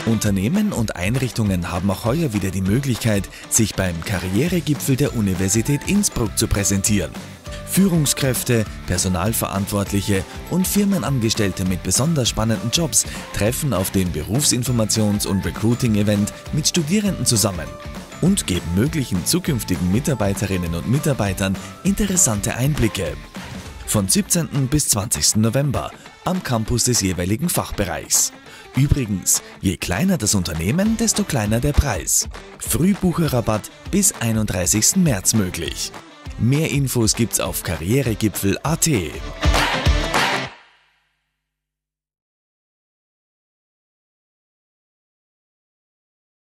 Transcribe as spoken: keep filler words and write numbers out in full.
Unternehmen und Einrichtungen haben auch heuer wieder die Möglichkeit, sich beim Karrieregipfel der Universität Innsbruck zu präsentieren. Führungskräfte, Personalverantwortliche und Firmenangestellte mit besonders spannenden Jobs treffen auf dem Berufsinformations- und Recruiting-Event mit Studierenden zusammen und geben möglichen zukünftigen Mitarbeiterinnen und Mitarbeitern interessante Einblicke. Von siebzehnten bis zwanzigsten November am Campus des jeweiligen Fachbereichs. Übrigens, je kleiner das Unternehmen, desto kleiner der Preis. Frühbucherrabatt bis einunddreißigsten März möglich. Mehr Infos gibt's auf karrieregipfel punkt at.